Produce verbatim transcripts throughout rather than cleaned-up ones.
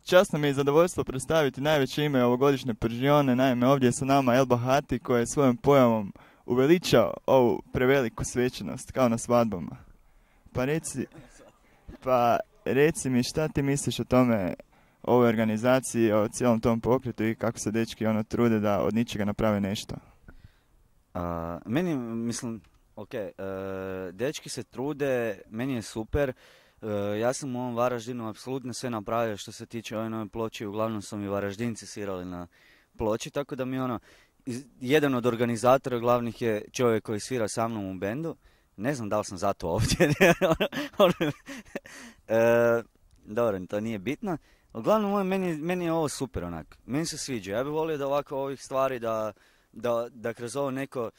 časno mi je zadovoljstvo predstaviti najveće ime ovogodišnje Pržione. Naime, ovdje je sa nama El Bahati koji je svojom pojavom uveličao ovu preveliku svečanost, kao na svadbama. Pa reci, pa reci mi šta ti misliš o tome, ovoj organizaciji, o cijelom tom pokretu i kako se dečki ono trude da od ničega naprave nešto? Uh, meni, mislim, ok, uh, dečki se trude, meni je super. Uh, ja sam u ovom Varaždinu apsolutno sve napravio što se tiče ove nove ploče, uglavnom su mi Varaždinci svirali na ploči, tako da mi ono, iz, jedan od organizatora glavnih je čovjek koji svira sa mnom u bendu. Ne znam da li sam zato ovdje. uh, dobro, to nije bitno. Uglavnom, meni, meni je ovo super onak, meni se sviđa. Ja bih volio da ovako ovih stvari, da, da, da kroz ovo neko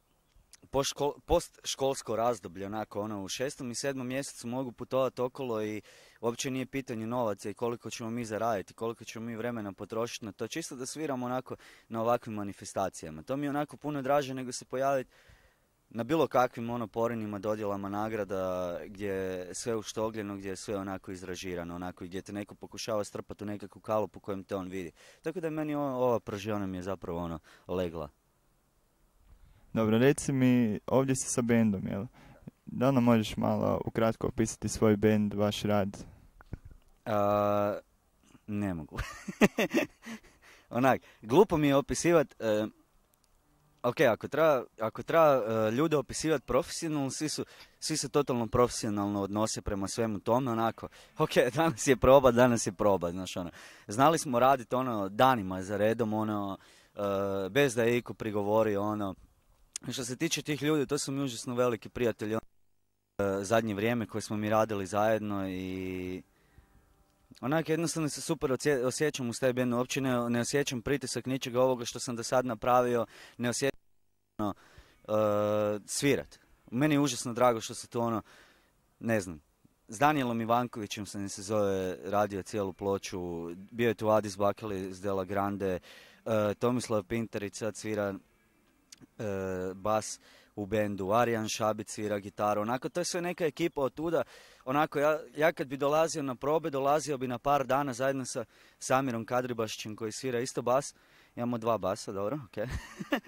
post školsko razdoblje, onako ono u šestom i sedmom mjesecu mogu putovati okolo i uopće nije pitanje novaca i koliko ćemo mi zaraditi, koliko ćemo mi vremena potrošiti na to, čisto da sviramo onako na ovakvim manifestacijama. To mi je onako puno draže nego se pojaviti na bilo kakvim ono porinima, dodjelama nagrada gdje je sve uštogljeno, gdje je sve onako izražirano, onako gdje te neko pokušava strpati u nekakvu kalup u kojem te on vidi. Tako da meni ova, ova Pržiona mi je zapravo ono legla. Dobro, reci mi, ovdje si sa bendom, jel? Da ono možeš malo ukratko opisati svoj bend, vaš rad? Uh, ne mogu. Onak, glupo mi je opisivati. Uh, ok, ako treba, ako treba uh, ljude opisivati profesionalno, svi su, svi se totalno profesionalno odnose prema svemu tome, onako, ok, danas je proba, danas je proba, znaš, ono. Znali smo raditi ono danima za redom, ono, uh, bez da je iko prigovorio, ono. Što se tiče tih ljudi, to su mi užasno veliki prijatelji, ono, uh, zadnje vrijeme koje smo mi radili zajedno i onak jednostavno se super osjećam uz taj band, uopće ne, ne osjećam pritisak ničega ovoga što sam do sad napravio, ne osjećam ono, uh, svirat. Meni je užasno drago što se to ono, ne znam, s Danijelom Ivankovićem sam se zove radio cijelu ploču, bio je tu Adis Bakeli iz Dela Grande, uh, Tomislav Pintarić sad svira uh, bas u bendu, Arijan Šabić svira gitaru, onako to je sve neka ekipa od tuda, onako ja, ja kad bi dolazio na probe, dolazio bi na par dana zajedno sa Samirom Kadribašićem koji svira isto bas, imamo dva basa, dobro, ok. e,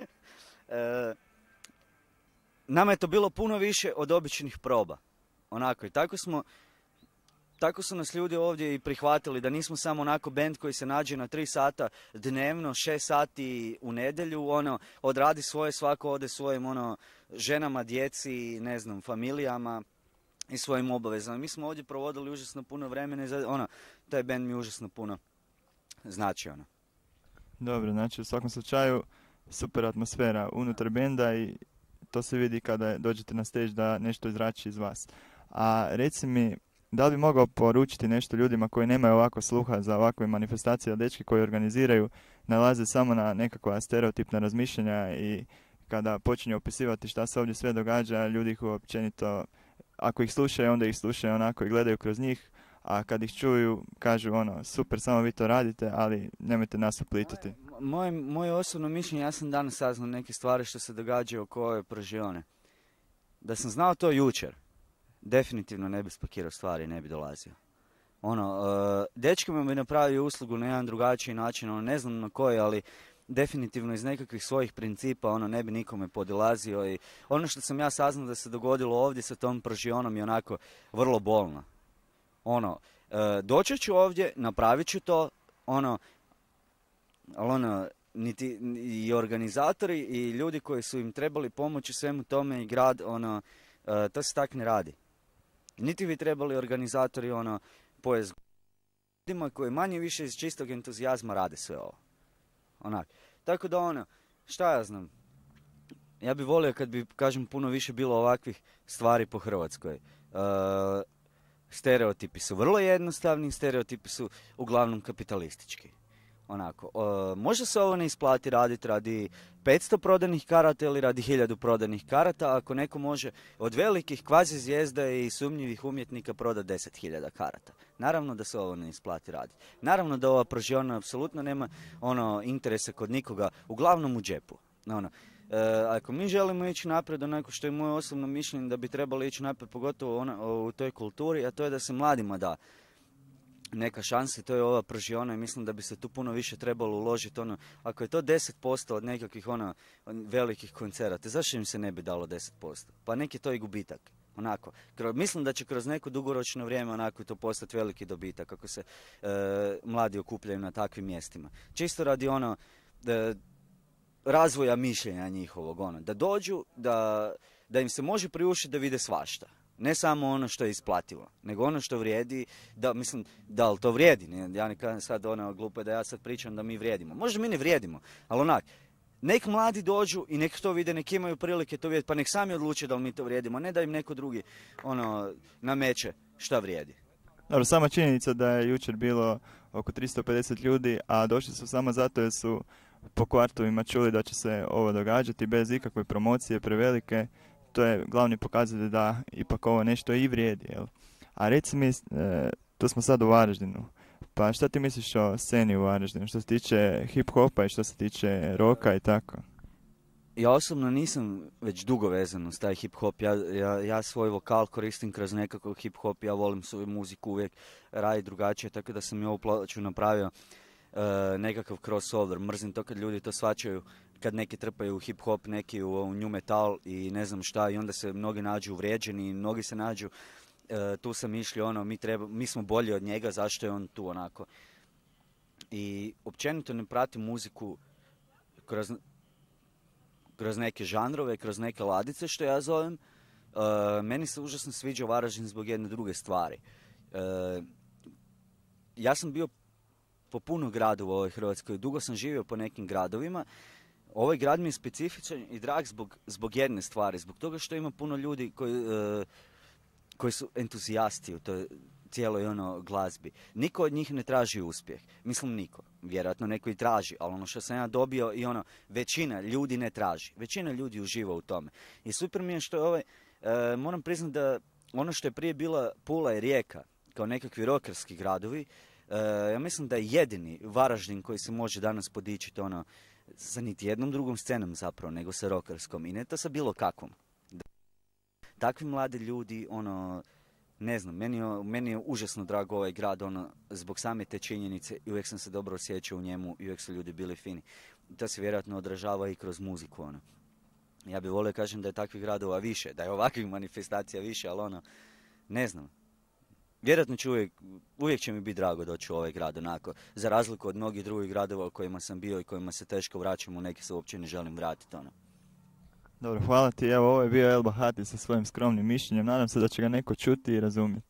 nama je to bilo puno više od običnih proba, onako i tako smo, tako su nas ljudi ovdje i prihvatili da nismo samo onako bend koji se nađe na tri sata dnevno, šest sati u nedjelju, ono, odradi svoje, svako ode svojim, ono, ženama, djeci, ne znam, familijama i svojim obavezama. Mi smo ovdje provodili užasno puno vremena i za, ono, taj bend mi užasno puno znači, ono. Dobro, znači u svakom slučaju super atmosfera unutar benda i to se vidi kada dođete na stage da nešto izrači iz vas. A reci mi, da li bi mogao poručiti nešto ljudima koji nemaju ovako sluha za ovakve manifestacije, dečki koji organiziraju, nalaze samo na nekakva stereotipna razmišljanja i kada počinju opisivati šta se ovdje sve događa, ljudi ih općenito, ako ih slušaju, onda ih slušaju onako i gledaju kroz njih, a kad ih čuju, kažu ono, super, samo vi to radite, ali nemojte nas uplitati. Moje, moje osobno mišljenje, ja sam danas saznao neke stvari što se događaju oko ove Pržione. Da sam znao to jučer, definitivno ne bi spakirao stvari i ne bi dolazio. Ono, uh, dečki mi bi napravio uslugu na jedan drugačiji način, ono, ne znam na koji, ali definitivno iz nekakvih svojih principa, ono, ne bi nikome podilazio i ono što sam ja saznao da se dogodilo ovdje sa tom Pržionom je onako vrlo bolno. Ono, uh, doći ću ovdje, napravit ću to, ono, ali ono, niti i organizatori i ljudi koji su im trebali pomoći svemu tome i grad, ono, uh, to se tak ne radi. Niti bi trebali organizatori, ono, pojezg ljudima koji manje više iz čistog entuzijazma rade sve ovo. Onak. Tako da ono, šta ja znam, ja bih volio kad bi, kažem, puno više bilo ovakvih stvari po Hrvatskoj. Uh, stereotipi su vrlo jednostavni, stereotipi su uglavnom kapitalistički. Onako, uh, možda se ovo ne isplati raditi radi petsto prodanih karata ili radi hiljadu prodanih karata, ako neko može od velikih kvazi zvijezda i sumnjivih umjetnika proda deset hiljada karata. Naravno da se ovo ne isplati raditi. Naravno da ova Pržiona apsolutno nema ono interesa kod nikoga, uglavnom u džepu. Ono, uh, ako mi želimo ići naprijed, onako što je moje osobno mišljenje da bi trebalo ići naprijed, pogotovo ona, u toj kulturi, a to je da se mladima da neka šansa i to je ova pržiona i mislim da bi se tu puno više trebalo uložiti. Ono, ako je to deset posto od nekakvih ono, velikih koncerata, zašto im se ne bi dalo deset posto? Pa neki je to i gubitak. Onako, mislim da će kroz neko dugoročno vrijeme onako to postati veliki dobitak ako se e, mladi okupljaju na takvim mjestima. Čisto radi ono da, razvoja mišljenja njihovog, ono, da dođu, da, da im se može priuštiti da vide svašta. Ne samo ono što je isplativo, nego ono što vrijedi, da, mislim, da li to vrijedi, ne, ja ne kažem sad ono glupo da ja sad pričam da mi vrijedimo. Možda mi ne vrijedimo, ali onak, nek mladi dođu i nek to vide, nek imaju prilike to vidjeti, pa nek sami odluče da li mi to vrijedimo, ne da im neko drugi ono, nameće šta vrijedi. Dobro, sama činjenica da je jučer bilo oko tristo pedeset ljudi, a došli su samo zato jer su po kvartovima čuli da će se ovo događati bez ikakve promocije prevelike, to je glavni pokazatelj da ipak ovo nešto i vrijedi. Jel? A reci mi, e, tu smo sad u Varaždinu, pa šta ti misliš o sceni u Varaždinu, što se tiče hip-hopa i što se tiče roka i tako? Ja osobno nisam već dugo vezan uz taj hip-hop, ja, ja, ja svoj vokal koristim kroz nekakav hip-hop, ja volim svoju muziku uvijek raditi drugačije, tako da sam i ovu ploču napravio uh, nekakav crossover. Mrzim to kad ljudi to shvaćaju, kad neki trpaju u hip-hop, neki u, u new metal i ne znam šta i onda se mnogi nađu uvrijeđeni i mnogi se nađu, uh, tu sam išli ono, mi, treba, mi smo bolji od njega, zašto je on tu onako. I općenito ne pratim muziku kroz... kroz neke žanrove, kroz neke ladice, što ja zovem. E, meni se užasno sviđa Varaždin zbog jedne druge stvari. E, ja sam bio po puno gradu u ovoj Hrvatskoj, dugo sam živio po nekim gradovima. Ovaj grad mi je specifičan i drag zbog, zbog jedne stvari, zbog toga što ima puno ljudi koji, e, koji su entuzijasti u toj cijeloj ono glazbi. Niko od njih ne traži uspjeh. Mislim niko. Vjerojatno neko i traži, ali ono što sam ja dobio i ono, većina ljudi ne traži. Većina ljudi uživa u tome. I super mi je što je ovaj, e, moram priznati da ono što je prije bila Pula i Rijeka, kao nekakvi rokerski gradovi, e, ja mislim da je jedini Varaždin koji se može danas podičiti ono, sa niti jednom drugom scenom zapravo, nego sa rokerskom. I ne to sa bilo kakvom. Takvi mladi ljudi, ono, ne znam, meni je, meni je užasno drago ovaj grad, ono, zbog same te činjenice i uvijek sam se dobro osjećao u njemu i uvijek su ljudi bili fini. To se vjerojatno odražava i kroz muziku, ono. Ja bih volio kažem da je takvih gradova više, da je ovakvih manifestacija više, ali ono, ne znam. Vjerojatno ću uvijek, uvijek će mi biti drago doći u ovaj grad, onako, za razliku od mnogih drugih gradova u kojima sam bio i kojima se teško vraćam, u neke se uopće ne želim vratiti, ono. Dobro, hvala ti. Evo, ovo je bio El Bahati sa svojim skromnim mišljenjem. Nadam se da će ga neko čuti i razumjeti.